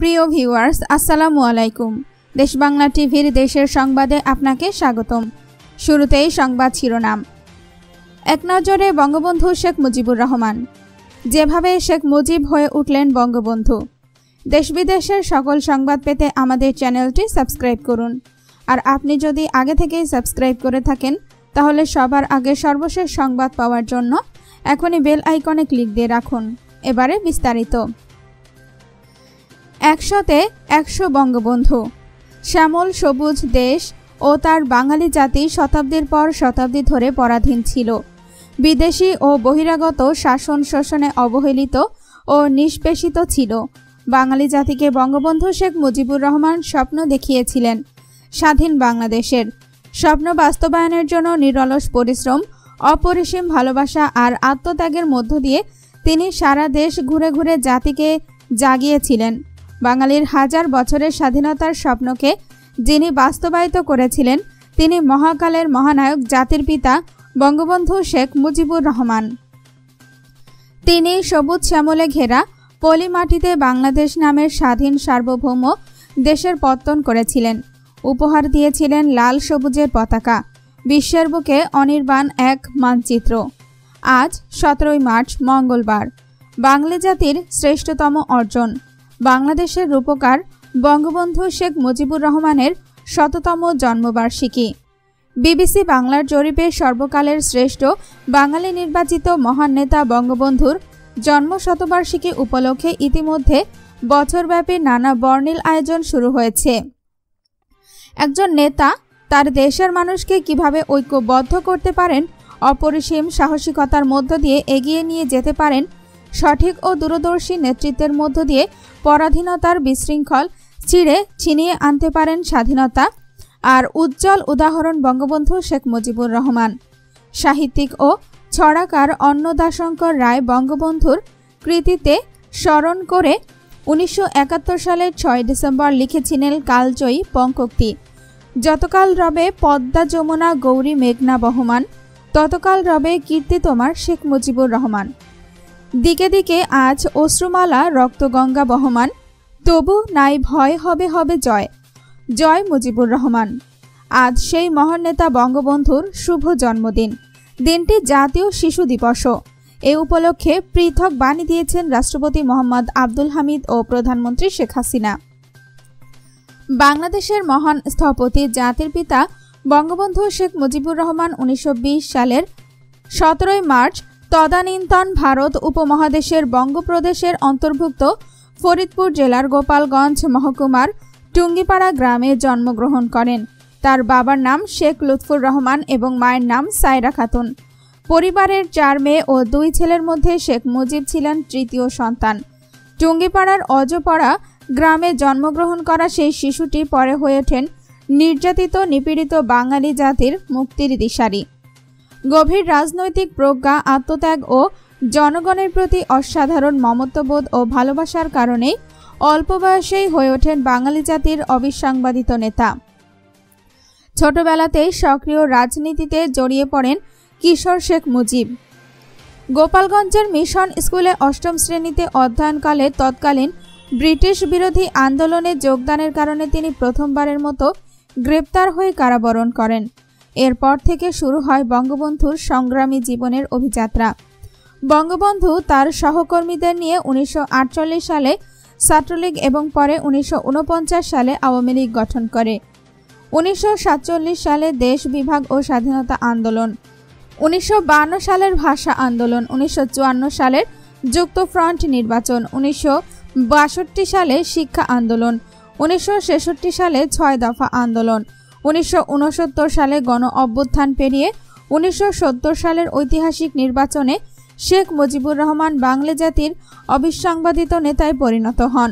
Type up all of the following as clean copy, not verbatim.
প্রিয় ভিউয়ার্স, আসসালামু আলাইকুম। দেশ বাংলা টিভির দেশের সংবাদে আপনাকে স্বাগতম। শুরুতেই সংবাদ শিরোনাম। এক নজরে বঙ্গবন্ধু শেখ মুজিবুর রহমান। যেভাবে শেখ মুজিব হয়ে উঠলেন বঙ্গবন্ধু। দেশ বিদেশের সকল সংবাদ পেতে আমাদের চ্যানেলটি সাবস্ক্রাইব করুন। আর আপনি যদি আগে থেকেই সাবস্ক্রাইব করে থাকেন তাহলে সবার আগে সর্বশেষ সংবাদ পাওয়ার জন্য এখনই বেল আইকনে ক্লিক দিয়ে রাখুন। এবারে বিস্তারিত। 100-তে 100 বঙ্গবন্ধু। শ্যামল সবুজ দেশ ও তার বাঙালি জাতি শতাব্দীর পর শতাব্দী ধরে পরাধীন ছিল। বিদেশি ও বহিরাগত শাসন শোষণে অবহেলিত ও নিষ্পেষিত ছিল। বাঙালি জাতিকে বঙ্গবন্ধু শেখ মুজিবুর রহমান স্বপ্ন দেখিয়েছিলেন স্বাধীন বাংলাদেশের। স্বপ্ন বাস্তবায়নের জন্য নিরলস পরিশ্রম, অপরিসীম ভালোবাসা আর আত্মত্যাগের মধ্য দিয়ে তিনি সারা দেশ ঘুরে ঘুরে জাতিকে জাগিয়েছিলেন। বাঙালির হাজার বছরের স্বাধীনতার স্বপ্নকে যিনি বাস্তবায়িত করেছিলেন তিনি মহাকালের মহানায়ক, জাতির পিতা বঙ্গবন্ধু শেখ মুজিবুর রহমান। তিনি সবুজ শ্যামলে ঘেরা পলি মাটিতে বাংলাদেশ নামের স্বাধীন সার্বভৌম দেশের পত্তন করেছিলেন। উপহার দিয়েছিলেন লাল সবুজের পতাকা, বিশ্বের বুকে অনির্বাণ এক মানচিত্র। আজ 17 মার্চ মঙ্গলবার, বাঙালি জাতির শ্রেষ্ঠতম অর্জন বাংলাদেশের রূপকার বঙ্গবন্ধু শেখ মুজিবুর রহমানের 100তম জন্মবার্ষিকী। বিবিসি বাংলার জরিপে সর্বকালের শ্রেষ্ঠ বাঙালি নির্বাচিত মহান নেতা বঙ্গবন্ধুর জন্ম শতবার্ষিকী উপলক্ষে ইতিমধ্যে বছরব্যাপী নানা বর্ণিল আয়োজন শুরু হয়েছে। একজন নেতা তার দেশের মানুষকে কিভাবে ঐক্যবদ্ধ করতে পারেন, অপরিসীম সাহসিকতার মধ্য দিয়ে এগিয়ে নিয়ে যেতে পারেন, সঠিক ও দূরদর্শী নেতৃত্বের মধ্য দিয়ে পরাধীনতার বিশৃঙ্খল ছিনিয়ে আনতে পারেন স্বাধীনতা, আর উজ্জ্বল উদাহরণ বঙ্গবন্ধু শেখ মুজিবুর রহমান। সাহিত্যিক ও ছড়াকার অন্নদাশঙ্কর রায় বঙ্গবন্ধুর কৃতিতে স্মরণ করে 1971 সালের 6 ডিসেম্বর লিখেছিলেন কালজয়ী পঙ্কোক্তি। যতকাল রবে পদ্মা যমুনা গৌরী মেঘনা বহমান, ততকাল রবে কীর্তি তোমার শেখ মুজিবুর রহমান। দিকে দিকে আজ অশ্রুমালা রক্তগঙ্গা বহমান, তবু নাই ভয়, হবে হবে জয়, জয় মুজিবুর রহমান। আজ সেই মহান নেতা বঙ্গবন্ধুর শুভ জন্মদিন। দিনটি জাতীয় শিশু দিবসও। এ উপলক্ষে পৃথক বাণী দিয়েছেন রাষ্ট্রপতি মোহাম্মদ আব্দুল হামিদ ও প্রধানমন্ত্রী শেখ হাসিনা। বাংলাদেশের মহান স্থপতি, জাতির পিতা বঙ্গবন্ধু শেখ মুজিবুর রহমান 1920 সালের 17 মার্চ তদানীন্তন ভারত উপমহাদেশের বঙ্গপ্রদেশের অন্তর্ভুক্ত ফরিদপুর জেলার গোপালগঞ্জ মহকুমার টুঙ্গিপাড়া গ্রামে জন্মগ্রহণ করেন। তার বাবার নাম শেখ লুৎফুর রহমান এবং মায়ের নাম সায়রা খাতুন। পরিবারের 4 মেয়ে ও 2 ছেলের মধ্যে শেখ মুজিব ছিলেন তৃতীয় সন্তান। টুঙ্গিপাড়ার অজপাড়া গ্রামে জন্মগ্রহণ করা সেই শিশুটি পরে হয়ে ওঠেন নির্যাতিত নিপীড়িত বাঙালি জাতির মুক্তির দিশারি। গভীর রাজনৈতিক প্রজ্ঞা, আত্মত্যাগ ও জনগণের প্রতি অসাধারণ মমত্ববোধ ও ভালোবাসার কারণে অল্প বয়সেই হয়ে ওঠেন বাঙালি জাতির অবিসংবাদিত নেতা। ছোটবেলাতেই সক্রিয় রাজনীতিতে জড়িয়ে পড়েন কিশোর শেখ মুজিব। গোপালগঞ্জের মিশন স্কুলে 8ম শ্রেণীতে অধ্যয়নকালে তৎকালীন ব্রিটিশ বিরোধী আন্দোলনে যোগদানের কারণে তিনি প্রথমবারের মতো গ্রেপ্তার হয়ে কারাবরণ করেন। এরপর থেকে শুরু হয় বঙ্গবন্ধুর সংগ্রামী জীবনের অভিযাত্রা। বঙ্গবন্ধু তার সহকর্মীদের নিয়ে 1948 সালে ছাত্রলীগ এবং পরে 1949 সালে আওয়ামী লীগ গঠন করে। 1947 সালে দেশ বিভাগ ও স্বাধীনতা আন্দোলন, 1952 সালের ভাষা আন্দোলন, 1954 সালের যুক্তফ্রন্ট নির্বাচন, 1962 সালে শিক্ষা আন্দোলন, 1966 সালে 6 দফা আন্দোলন, 1969 সালে গণ অভ্যুত্থান পেরিয়ে 1970 সালের ঐতিহাসিক নির্বাচনে শেখ মুজিবুর রহমান বাংলা জাতির অবিসংবাদিত নেতায় পরিণত হন।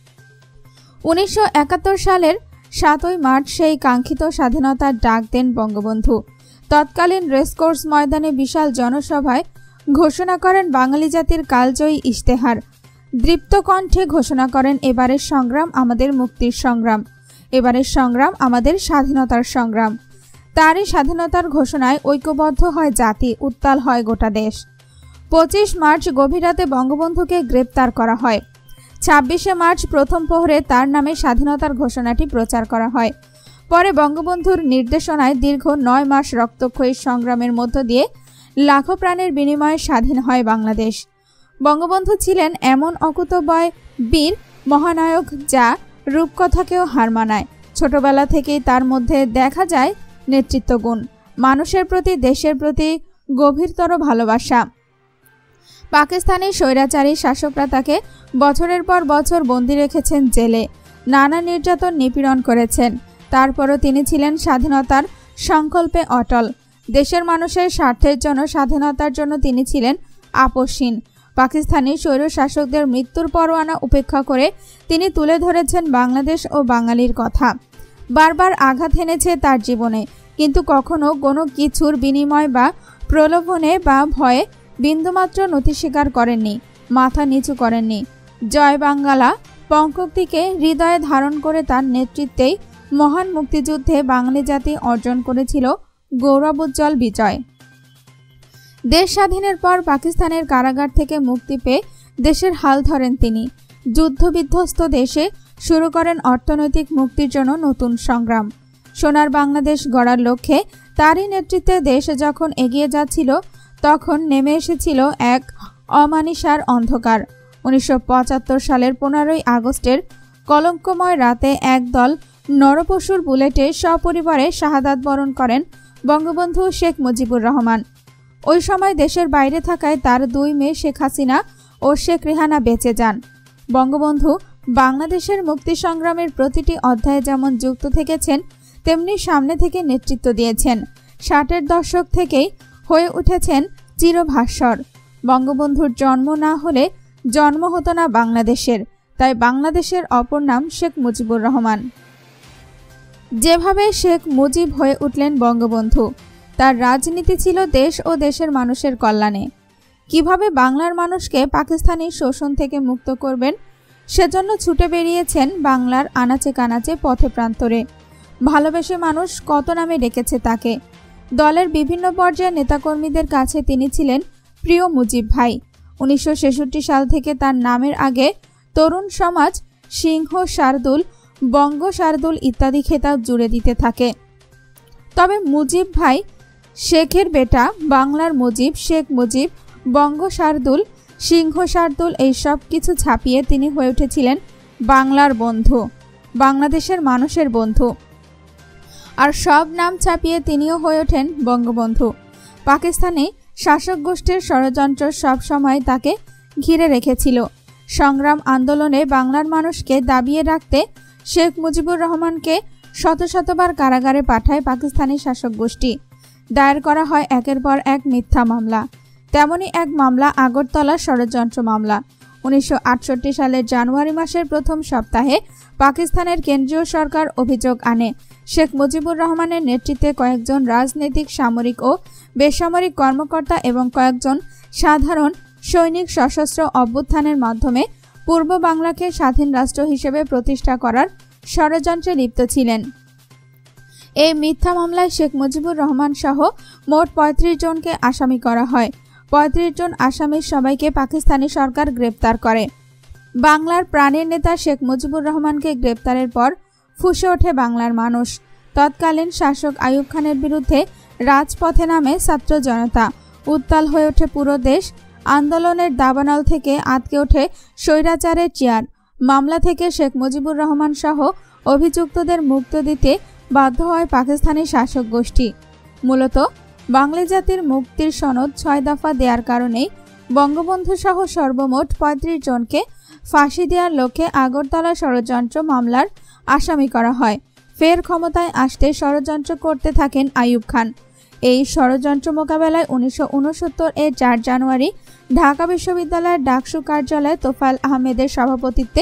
1971 সালের 7 মার্চ সেই কাঙ্ক্ষিত স্বাধীনতার ডাক দেন বঙ্গবন্ধু। তৎকালীন রেসকোর্স ময়দানে বিশাল জনসভায় ঘোষণা করেন বাঙালি জাতির কালজয়ী ইশতেহার। দৃপ্ত কণ্ঠে ঘোষণা করেন, এবারের সংগ্রাম আমাদের মুক্তির সংগ্রাম, এবারের সংগ্রাম আমাদের স্বাধীনতার সংগ্রাম। তারই স্বাধীনতার ঘোষণায় ঐক্যবদ্ধ হয় জাতি, উত্তাল হয় গোটা দেশ। 25 মার্চ গভীর রাতে বঙ্গবন্ধুকে গ্রেপ্তার করা হয়। 26শে মার্চ প্রথম প্রহরে তার নামে স্বাধীনতার ঘোষণাটি প্রচার করা হয়। পরে বঙ্গবন্ধুর নির্দেশনায় দীর্ঘ 9 মাস রক্তক্ষয়ী সংগ্রামের মধ্য দিয়ে লাখো প্রাণের বিনিময়ে স্বাধীন হয় বাংলাদেশ। বঙ্গবন্ধু ছিলেন এমন অকুতোভয় বীর মহানায়ক যা রূপকথাকেও হার মানায়। ছোটবেলা থেকেই তার মধ্যে দেখা যায় নেতৃত্ব গুণ, মানুষের প্রতি, দেশের প্রতি গভীরতর ভালোবাসা। পাকিস্তানি স্বৈরাচারী শাসকরা তাকে বছরের পর বছর বন্দী রেখেছেন জেলে, নানা নির্যাতন নিপীড়ন করেছেন। তারপরও তিনি ছিলেন স্বাধীনতার সংকল্পে অটল। দেশের মানুষের স্বার্থের জন্য, স্বাধীনতার জন্য তিনি ছিলেন আপোষহীন। পাকিস্তানি স্বৈরশাসকদের মৃত্যুর পরোয়ানা উপেক্ষা করে তিনি তুলে ধরেছেন বাংলাদেশ ও বাঙালির কথা। বারবার আঘাত এনেছে তার জীবনে, কিন্তু কখনো কোনো কিছুর বিনিময় বা প্রলোভনে বা ভয়ে বিন্দুমাত্র নতি স্বীকার করেননি, মাথা নিচু করেননি। জয় বাংলা পঙ্ক্তিকে হৃদয়ে ধারণ করে তার নেতৃত্বেই মহান মুক্তিযুদ্ধে বাঙালি জাতি অর্জন করেছিল গৌরবোজ্জ্বল বিজয়। দেশ স্বাধীনের পর পাকিস্তানের কারাগার থেকে মুক্তি পেয়ে দেশের হাল ধরেন তিনি। যুদ্ধবিধ্বস্ত দেশে শুরু করেন অর্থনৈতিক মুক্তির জন্য নতুন সংগ্রাম। সোনার বাংলাদেশ গড়ার লক্ষ্যে তারই নেতৃত্বে দেশ যখন এগিয়ে যাচ্ছিল, তখন নেমে এসেছিল এক অমানিসার অন্ধকার। 1975 সালের 15ই আগস্টের কলঙ্কময় রাতে একদল নরপশুর বুলেটে সপরিবারে শাহাদাত বরণ করেন বঙ্গবন্ধু শেখ মুজিবুর রহমান। ওই সময় দেশের বাইরে থাকায় তার 2 মেয়ে শেখ হাসিনা ও শেখ রেহানা বেঁচে যান। বঙ্গবন্ধু বাংলাদেশের মুক্তি সংগ্রামের প্রতিটি অধ্যায়ে যেমন যুক্ত থেকেছেন, তেমনি সামনে থেকে নেতৃত্ব দিয়েছেন। 60-এর দশক থেকেই হয়ে উঠেছেন চিরভাস্বর। বঙ্গবন্ধুর জন্ম না হলে জন্ম হতো না বাংলাদেশের, তাই বাংলাদেশের অপর নাম শেখ মুজিবুর রহমান। যেভাবে শেখ মুজিব হয়ে উঠলেন বঙ্গবন্ধু, তার রাজনীতি ছিল দেশ ও দেশের মানুষের কল্যাণে। কিভাবে বাংলার মানুষকে পাকিস্তানি শোষণ থেকে মুক্ত করবেন, সেজন্য ছুটে বেরিয়েছেন বাংলার আনাচে কানাচে, পথে প্রান্তরে। ভালোবেসে মানুষ কত নামে ডেকেছে তাকে। দলের বিভিন্ন পর্যায়ের নেতাকর্মীদের কাছে তিনি ছিলেন প্রিয় মুজিব ভাই। 1966 সাল থেকে তার নামের আগে তরুণ সমাজ সিংহ শার্দুল, বঙ্গ শার্দুল ইত্যাদি খেতাব জুড়ে দিতে থাকে। তবে মুজিব ভাই, শেখের বেটা, বাংলার মুজিব, শেখ মুজিব, বঙ্গ শার্দুল, সিংহ শার্দুল, এই সব কিছু ছাপিয়ে তিনি হয়ে উঠেছিলেন বাংলার বন্ধু, বাংলাদেশের মানুষের বন্ধু। আর সব নাম ছাপিয়ে তিনিও হয়ে ওঠেন বঙ্গবন্ধু। পাকিস্তানি শাসক গোষ্ঠীর ষড়যন্ত্র সব সময় তাকে ঘিরে রেখেছিল। সংগ্রাম আন্দোলনে বাংলার মানুষকে দাবিয়ে রাখতে শেখ মুজিবুর রহমানকে শত শতবার কারাগারে পাঠায় পাকিস্তানি শাসক গোষ্ঠী। দায়ের করা হয় একের পর এক মিথ্যা মামলা। তেমনই এক মামলা আগরতলা ষড়যন্ত্র মামলা। 1968 সালের জানুয়ারি মাসের প্রথম সপ্তাহে পাকিস্তানের কেন্দ্রীয় সরকার অভিযোগ আনে শেখ মুজিবুর রহমানের নেতৃত্বে কয়েকজন রাজনৈতিক, সামরিক ও বেসামরিক কর্মকর্তা এবং কয়েকজন সাধারণ সৈনিক সশস্ত্র অভ্যুত্থানের মাধ্যমে পূর্ব বাংলাকে স্বাধীন রাষ্ট্র হিসেবে প্রতিষ্ঠা করার ষড়যন্ত্রে লিপ্ত ছিলেন। এই মিথ্যা মামলায় শেখ মুজিবুর রহমান সহ মোট 35 জনকে আসামি করা হয়। 35 জন আসামির সবাইকে পাকিস্তানি সরকার গ্রেপ্তার করে। বাংলার প্রাণের নেতা শেখ মুজিবুর রহমানকে গ্রেপ্তারের পর ফুঁসে ওঠে বাংলার মানুষ। তৎকালীন শাসক আইয়ুব খানের বিরুদ্ধে রাজপথে নামে ছাত্র জনতা। উত্তাল হয়ে ওঠে পুরো দেশ। আন্দোলনের দাবানল থেকে আটকে ওঠে স্বৈরাচারের চেয়ার। মামলা থেকে শেখ মুজিবুর রহমান সহ অভিযুক্তদের মুক্ত দিতে বাধ্য হয় পাকিস্তানি শাসক গোষ্ঠী। মূলত বাঙালি জাতির মুক্তির সনদ 6 দফা দেওয়ার কারণেই বঙ্গবন্ধু সহ সর্বমোট 35 জনকে ফাঁসি দেওয়ার লক্ষ্যে আগরতলা ষড়যন্ত্র মামলার আসামি করা হয়। ফের ক্ষমতায় আসতে ষড়যন্ত্র করতে থাকেন আইয়ুব খান। এই ষড়যন্ত্র মোকাবেলায় 1969 এর 4 জানুয়ারি ঢাকা বিশ্ববিদ্যালয়ের ডাকসু কার্যালয়ে তোফায়েল আহমেদের সভাপতিত্বে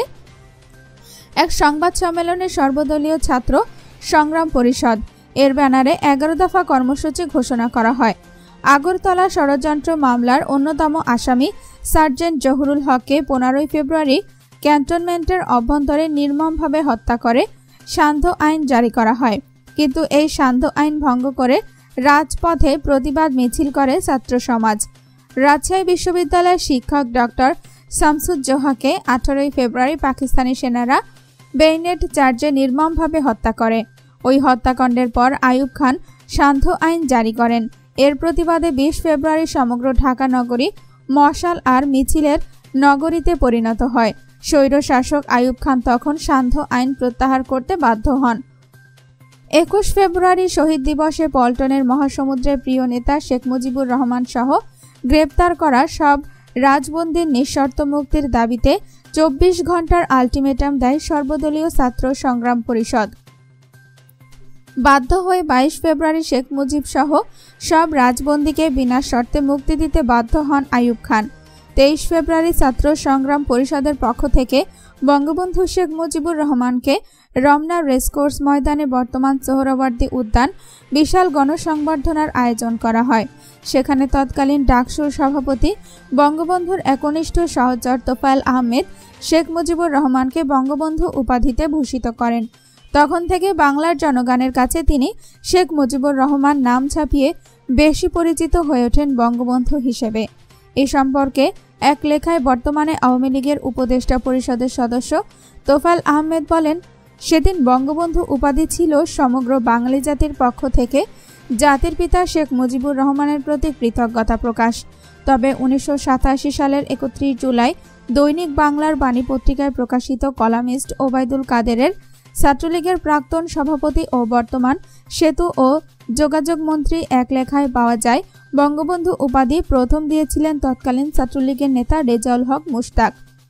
এক সংবাদ সম্মেলনে সর্বদলীয় ছাত্র সংগ্রাম পরিষদ এর ব্যানারে 11 দফা কর্মসূচি ঘোষণা করা হয়। আগরতলা ষড়যন্ত্র মামলার অন্যতম আসামি সার্জেন্ট জহুরুল হককে 15 ফেব্রুয়ারি ক্যান্টনমেন্টের অভ্যন্তরে নির্মমভাবে হত্যা করে সান্ধ্য আইন জারি করা হয়। কিন্তু এই সান্ধ্য আইন ভঙ্গ করে রাজপথে প্রতিবাদ মিছিল করে ছাত্র সমাজ। রাজশাহী বিশ্ববিদ্যালয়ের শিক্ষক ডক্টর শামসুজ্জোহাকে 18 ফেব্রুয়ারি পাকিস্তানি সেনারা বেইনেট চার্জে নির্মমভাবে হত্যা করে। ওই হত্যাকাণ্ডের পর আইয়ুব খান সান্ধ্য আইন জারি করেন। এর প্রতিবাদে 20 ফেব্রুয়ারি সমগ্র ঢাকা নগরী মশাল আর মিছিলের নগরীতে পরিণত হয়। স্বৈরশাসক আইয়ুব খান তখন সান্ধ্য আইন প্রত্যাহার করতে বাধ্য হন। 21 ফেব্রুয়ারি শহীদ দিবসে পল্টনের মহাসমুদ্রে প্রিয় নেতা শেখ মুজিবুর রহমান সহ গ্রেপ্তার করা সব রাজবন্দীর নিঃশর্ত মুক্তির দাবিতে 24 ঘন্টার আলটিমেটাম দেয় সর্বদলীয় ছাত্র সংগ্রাম পরিষদ। বাধ্য হয়ে 22 ফেব্রুয়ারি শেখ মুজিব সহ সব রাজবন্দীকে বিনা শর্তে মুক্তি দিতে বাধ্য হন আইয়ুব খান। 23 ফেব্রুয়ারি ছাত্র সংগ্রাম পরিষদের পক্ষ থেকে বঙ্গবন্ধু শেখ মুজিবুর রহমানকে রমনা রেসকোর্স ময়দানে বর্তমান সোহরাওয়ার্দী উদ্যান বিশাল গণসংবর্ধনার আয়োজন করা হয়। সেখানে তৎকালীন ডাকসুর সভাপতি বঙ্গবন্ধুর একনিষ্ঠ সহচর তোফায়েল আহমেদ শেখ মুজিবুর রহমানকে বঙ্গবন্ধু উপাধিতে ভূষিত করেন। তখন থেকে বাংলার জনগণের কাছে তিনি শেখ মুজিবুর রহমান নাম ছাপিয়ে বেশি পরিচিত হয়ে ওঠেন বঙ্গবন্ধু হিসেবে। এই সম্পর্কে এক লেখায় বর্তমানে আওয়ামী লীগের উপদেষ্টা পরিষদের সদস্য তোফায়েল আহমেদ বলেন, সেদিন বঙ্গবন্ধু উপাধি ছিল সমগ্র বাঙালি জাতির পক্ষ থেকে জাতির পিতা শেখ মুজিবুর রহমানের প্রতি কৃতজ্ঞতা প্রকাশ। তবে 1987 সালের 31 জুলাই দৈনিক বাংলার বাণী পত্রিকায় প্রকাশিত কলামিস্ট ওবায়দুল কাদেরের ছাত্রলীগের প্রাক্তন সভাপতি ও বর্তমান সেতু ও যোগাযোগ মন্ত্রী এক লেখায় পাওয়া যায় বঙ্গবন্ধু উপাধি প্রথম দিয়েছিলেন তৎকালীন ছাত্রলীগের নেতা রেজাউল হক মুশতাক।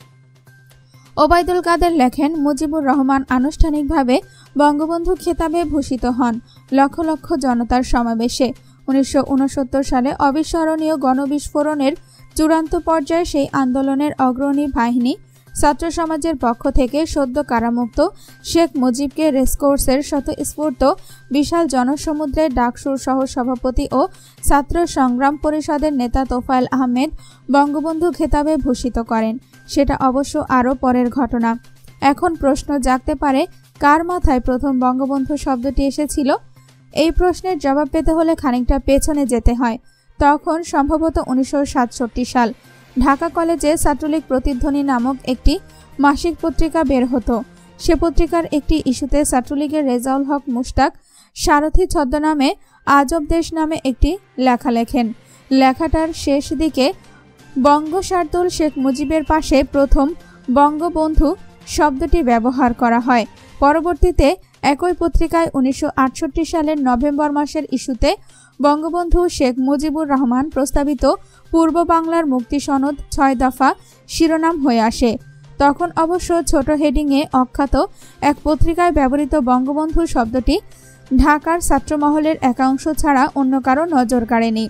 ওবায়দুল কাদের লেখেন, মুজিবুর রহমান আনুষ্ঠানিকভাবে বঙ্গবন্ধু খেতাবে ভূষিত হন লক্ষ লক্ষ জনতার সমাবেশে। 1969 সালে অবিস্মরণীয় গণবিস্ফোরণের চূড়ান্ত পর্যায়ে সেই আন্দোলনের অগ্রণী বাহিনী ছাত্র সমাজের পক্ষ থেকে সদ্য কারামুক্ত শেখ মুজিবকে রেসকোর্সের স্বতঃস্ফূর্ত বিশাল জনসমুদ্রের ডাকসুর সহ সভাপতি ও ছাত্র সংগ্রাম পরিষদের নেতা তোফায়েল আহমেদ বঙ্গবন্ধু খেতাবে ভূষিত করেন। সেটা অবশ্য আরও পরের ঘটনা। এখন প্রশ্ন জাগতে পারে, কার মাথায় প্রথম বঙ্গবন্ধু শব্দটি এসেছিল? এই প্রশ্নের জবাব পেতে হলে খানিকটা পেছনে যেতে হয়। তখন সম্ভবত 1967 সাল। ঢাকা কলেজে ছাত্রলীগ প্রতিধ্বনি নামক একটি মাসিক পত্রিকা বের হতো। সে পত্রিকার একটি ইস্যুতে ছাত্রলীগের রেজাউল হক মুশতাক সারথি ছদ্মনামে আজব দেশ নামে একটি লেখা লেখেন। লেখাটার শেষ দিকে বঙ্গশার্দুল শেখ মুজিবের পাশে প্রথম বঙ্গবন্ধু শব্দটি ব্যবহার করা হয়। পরবর্তীতে একই পত্রিকায় 1968 সালের নভেম্বর মাসের ইস্যুতে বঙ্গবন্ধু শেখ মুজিবুর রহমান প্রস্তাবিত পূর্ব বাংলার মুক্তি সনদ 6 দফা শিরোনাম হয়ে আসে। তখন অবশ্য ছোট হেডিংয়ে অখ্যাত এক পত্রিকায় ব্যবহৃত বঙ্গবন্ধু শব্দটি ঢাকার ছাত্রমহলের একাংশ ছাড়া অন্য কারো নজর কাড়েনি।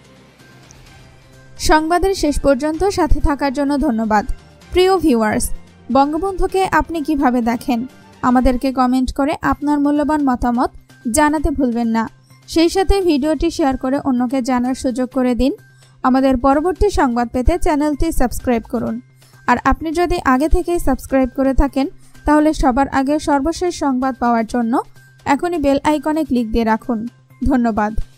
সংবাদের শেষ পর্যন্ত সাথে থাকার জন্য ধন্যবাদ। প্রিয় ভিউয়ার্স, বঙ্গবন্ধুকে আপনি কিভাবে দেখেন? আমাদেরকে কমেন্ট করে আপনার মূল্যবান মতামত জানাতে ভুলবেন না। সেই সাথে ভিডিওটি শেয়ার করে অন্যকে জানার সুযোগ করে দিন। আমাদের পরবর্তী সংবাদ পেতে চ্যানেলটি সাবস্ক্রাইব করুন। আর আপনি যদি আগে থেকেই সাবস্ক্রাইব করে থাকেন তাহলে সবার আগে সর্বশেষ সংবাদ পাওয়ার জন্য এখনই বেল আইকনে ক্লিক দিয়ে রাখুন। ধন্যবাদ।